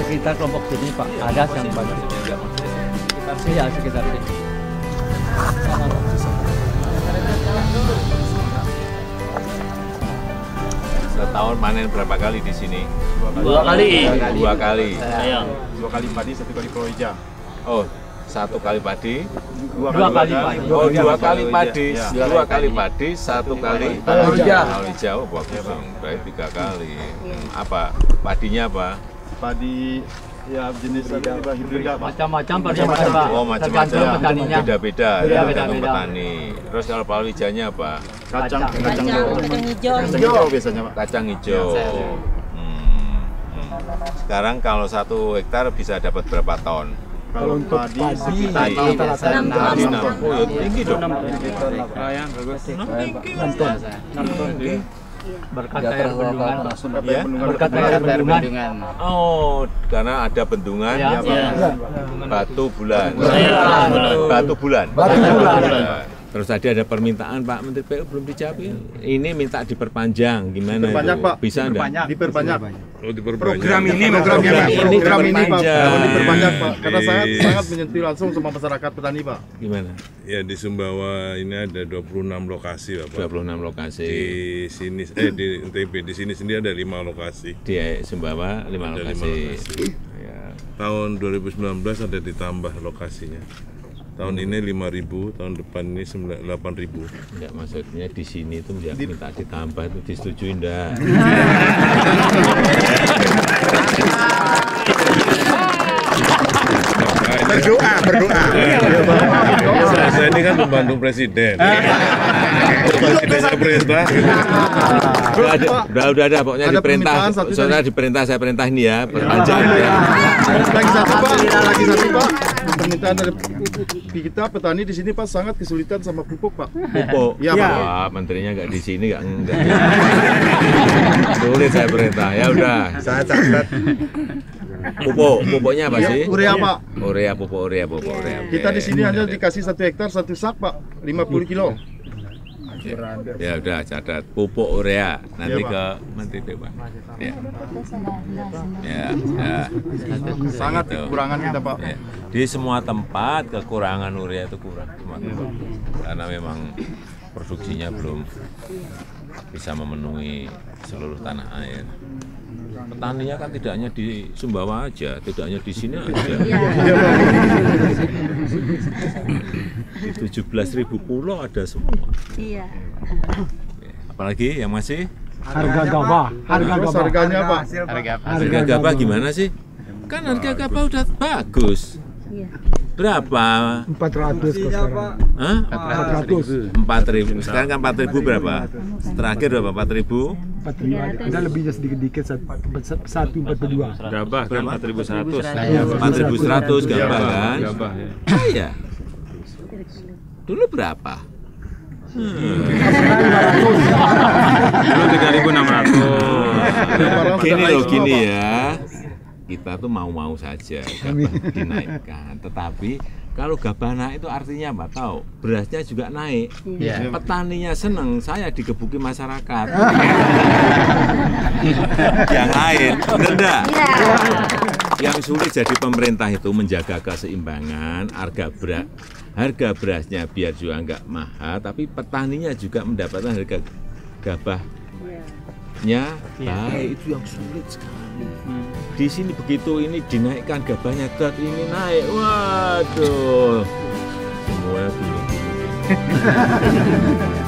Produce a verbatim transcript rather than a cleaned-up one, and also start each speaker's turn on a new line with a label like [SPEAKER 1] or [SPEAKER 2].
[SPEAKER 1] sekitar kelompok sini Pak, ada yang bantu. Iya, sekitar sini.
[SPEAKER 2] Setahun panen berapa kali di sini?
[SPEAKER 3] Dua kali.
[SPEAKER 2] Dua kali.
[SPEAKER 3] Sayang.
[SPEAKER 4] Dua kali padi, satu kali palawija.
[SPEAKER 2] Oh, satu kali padi.
[SPEAKER 4] Dua,
[SPEAKER 1] Dua kali padi.
[SPEAKER 2] Oh, dua kali padi.
[SPEAKER 4] Ya.
[SPEAKER 2] Dua kali padi, satu kali
[SPEAKER 1] palawija.
[SPEAKER 2] Palawija. Oh, bagus Bang. Baik tiga kali. Hmm, apa? Padinya apa?
[SPEAKER 4] Padi ya jenis apa hibrida Pak.
[SPEAKER 1] Macam-macam perjalanan Pak.
[SPEAKER 2] Oh,
[SPEAKER 1] Tergantung
[SPEAKER 2] macam-macam.
[SPEAKER 1] petaninya.
[SPEAKER 2] Beda-beda.
[SPEAKER 1] Beda,
[SPEAKER 2] Tergantung
[SPEAKER 1] beda-beda.
[SPEAKER 2] petani. Terus kalau palawijanya apa?
[SPEAKER 4] Kacang,
[SPEAKER 1] Kacang.
[SPEAKER 4] kacang,
[SPEAKER 5] Kacang hijau.
[SPEAKER 4] kacang hijau biasanya Pak.
[SPEAKER 2] Kacang hijau. Hmm, hmm. Sekarang kalau satu hektar bisa dapat berapa ton?
[SPEAKER 4] Kalau padi sekitar
[SPEAKER 2] Padi.
[SPEAKER 5] enam ton.
[SPEAKER 2] Padi enam. Oh, ya tinggi dong.
[SPEAKER 1] Berkat air bendungan.
[SPEAKER 2] Ya?
[SPEAKER 1] Berkat air bendungan.
[SPEAKER 2] Oh, karena ada bendungan,
[SPEAKER 1] Ya,
[SPEAKER 3] Ya.
[SPEAKER 2] batu bulan.
[SPEAKER 3] Iya.
[SPEAKER 2] Batu bulan.
[SPEAKER 1] Batu bulan.
[SPEAKER 2] Terus tadi ada permintaan Pak Menteri P U belum dijawab. Ini minta diperpanjang, gimana
[SPEAKER 4] Diperpanjang,
[SPEAKER 2] itu?
[SPEAKER 4] Pak.
[SPEAKER 2] Bisa enggak?
[SPEAKER 4] diperbanyak.
[SPEAKER 6] Oh, diperbanyak.
[SPEAKER 4] Program ini,
[SPEAKER 2] Program
[SPEAKER 4] program
[SPEAKER 2] ini
[SPEAKER 4] ini, program ini Pak.
[SPEAKER 2] diperpanjang.
[SPEAKER 4] Kalau diperbanyak Pak, karena
[SPEAKER 6] Di-
[SPEAKER 4] sangat sangat menyentuh langsung sama masyarakat petani Pak.
[SPEAKER 2] Gimana?
[SPEAKER 6] Ya di Sumbawa ini ada dua puluh enam lokasi Bapak.
[SPEAKER 2] dua puluh enam lokasi.
[SPEAKER 6] Di sini eh di N T B di sini sendiri ada lima lokasi.
[SPEAKER 2] Di Sumbawa lima
[SPEAKER 6] Ada lima
[SPEAKER 2] lokasi.
[SPEAKER 6] lokasi.
[SPEAKER 2] Ya.
[SPEAKER 6] Tahun dua ribu sembilan belas ada ditambah lokasinya. Tahun ini lima ribu, tahun depan ini delapan ribu.
[SPEAKER 2] Enggak, maksudnya di sini itu ya, minta ditambah itu disetujui enggak?
[SPEAKER 4] Berdoa, berdoa.
[SPEAKER 6] Saya, saya ini kan pembantu presiden. Presidennya perintah.
[SPEAKER 2] Udah, ada, udah, udah ada, pokoknya
[SPEAKER 4] Ada
[SPEAKER 2] diperintah.
[SPEAKER 4] permintaan satu
[SPEAKER 2] Soalnya diperintah, saya perintah ini ya, perpanjang ya.
[SPEAKER 4] Lagi satu Pak, lagi satu Pak. Permintaan dari kita petani di sini Pak sangat kesulitan sama pupuk Pak.
[SPEAKER 2] Pupuk.
[SPEAKER 4] Iya, Pak.
[SPEAKER 2] Wah, menterinya nggak di sini, nggak enggak. Sulit saya perintah. Ya udah.
[SPEAKER 4] Saya catat.
[SPEAKER 2] Pupuk, pupuknya apa sih?
[SPEAKER 4] Urea Pak.
[SPEAKER 2] Urea, pupuk urea, pupuk urea. Oke.
[SPEAKER 4] Kita di sini hanya dikasih satu hektar satu sak Pak, lima puluh kilo.
[SPEAKER 2] Ya udah, catat pupuk urea nanti
[SPEAKER 4] Iya, Pak.
[SPEAKER 2] ke Menteri P U Pak. Ya. Ya, ya.
[SPEAKER 4] Sangat
[SPEAKER 2] Gitu.
[SPEAKER 4] kekurangan kita Pak.
[SPEAKER 2] Ya. Di semua tempat kekurangan urea itu kurang, semua tempat. Karena memang produksinya belum bisa memenuhi seluruh tanah air. Petaninya kan tidak hanya di Sumbawa aja, tidak hanya di sini aja. Di tujuh belas ribu pulau ada semua.
[SPEAKER 5] Iya.
[SPEAKER 2] Apalagi yang masih?
[SPEAKER 1] Harga gabah. Harga
[SPEAKER 4] Terus
[SPEAKER 1] gabah.
[SPEAKER 4] harganya Pak.
[SPEAKER 2] Harga gabah gimana sih? Kan harga gabah udah bagus.
[SPEAKER 5] Iya.
[SPEAKER 2] Berapa?
[SPEAKER 1] empat ratus kok sekarang.
[SPEAKER 2] Hah?
[SPEAKER 1] empat ratus.
[SPEAKER 2] empat ribu. Sekarang kan empat ribu berapa? Terakhir berapa? empat ribu?
[SPEAKER 1] empat ribu ada lebihnya sedikit-sedikit satu empat puluh dua.
[SPEAKER 3] Gabah kan empat ribu seratus.
[SPEAKER 2] empat ribu seratus gabah kan?
[SPEAKER 3] Gabah ya.
[SPEAKER 2] Iya. Dulu berapa?
[SPEAKER 3] Dulu tiga ribu enam ratus.
[SPEAKER 2] Gini loh, gini ya. Kita tuh mau-mau saja gabah dinaikkan, tetapi kalau gabah naik itu artinya apa? Tahu? Berasnya juga naik.
[SPEAKER 3] Iya.
[SPEAKER 2] Petaninya seneng, saya digebuki masyarakat. Yang lain, bener enggak? Yang sulit jadi pemerintah itu menjaga keseimbangan harga beras, harga berasnya biar juga nggak mahal, tapi petaninya juga mendapatkan harga gabahnya baik. Itu yang sulit sekali. Di sini begitu ini dinaikkan gabahnya, dat ini naik, waduh, semuanya gini-gini.